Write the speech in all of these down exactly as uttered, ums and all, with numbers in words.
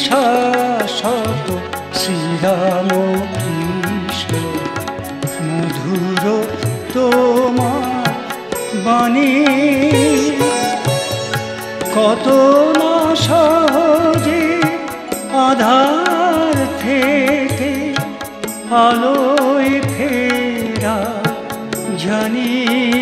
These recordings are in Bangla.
শাশ্বত শ্রীরাম কৃষ্ণ মধুর তোমার বাণী কত না সহজে আধার থেকে আলোয় ফেরা জানি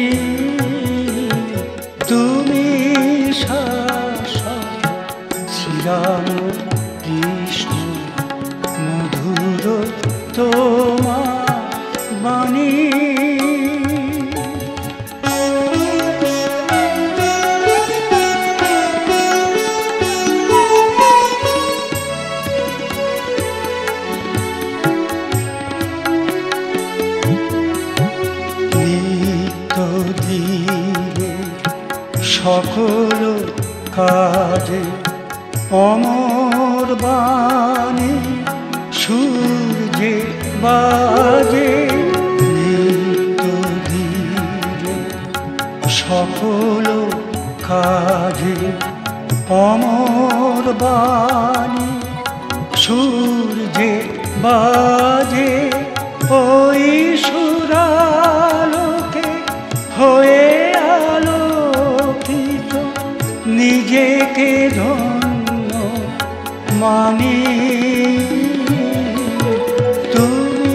তুমি শাশ্বত শ্রীরাম কৃষ্ণ মধুর তোমার বাণী সকল কাজে অমর বাণী সূর্যে বাজে নিত্য ধীরে সকল কাজে অমর বাণী সূর্যে বাজে ওই সুরালোকে হয়ে নিজেকে ধন্য মানি তুমি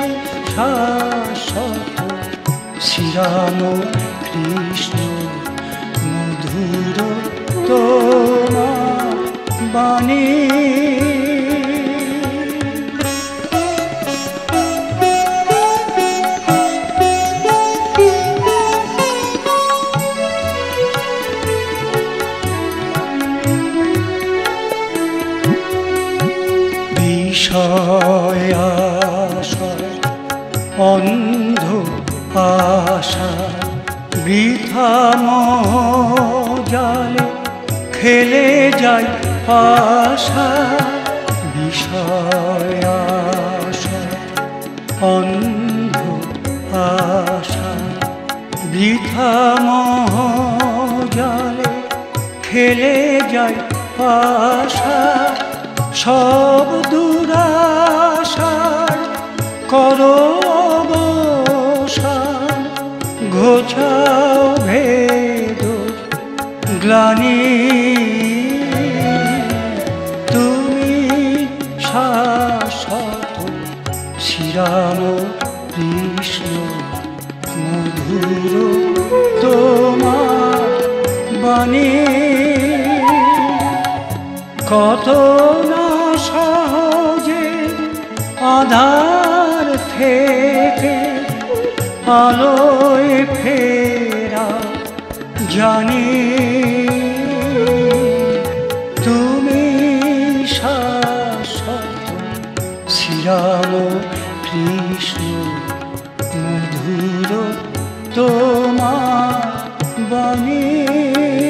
শাশ্বত শ্রীরাম কৃষ্ণ মধুর তোমার বাণী বিষয় আশয় অন্ধ আশা বৃথা জালে খেলে যায় আশা বিষয় আশয় অন্ধ আশা বৃথা জালে খেলে যায় আশা সব দুরাশার করো অবসান ঘোচাও ভেদ গ্লানি তুমি শাশ্বত শ্রীরাম কৃষ্ণ মধুর তোমার বাণী কত না সহজে আধার থেকে আলোয় ফেরা জানি তুমি শাশ্বত শ্রীরাম কৃষ্ণ মধুর তোমার বাণী।